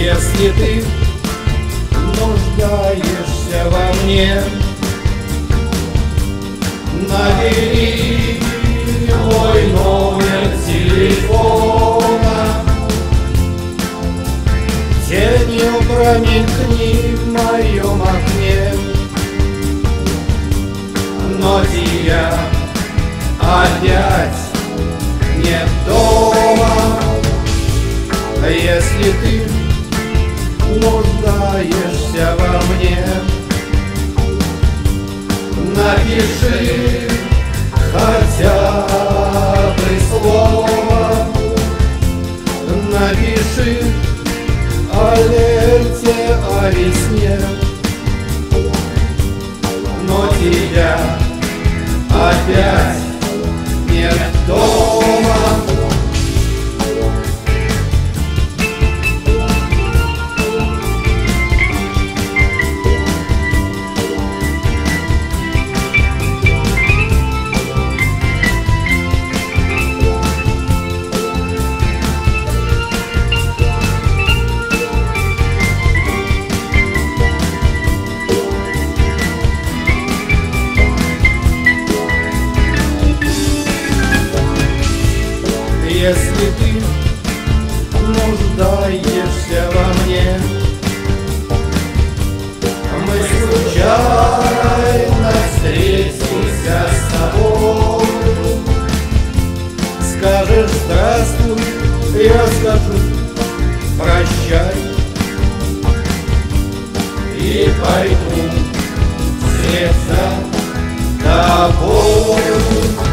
Если ты нуждаешься во мне, набери мой номер телефона. Тенью промелькни в моем окне, но тебя опять нет дома. Если ты нуждаешься во мне, напиши хотя бы слово, напиши о лете, о весне, но тебя опять нет дома. Если ты нуждаешься во мне, мы случайно встретимся с тобой. Скажешь здравствуй, я скажу прощай, и пойду вслед за тобой.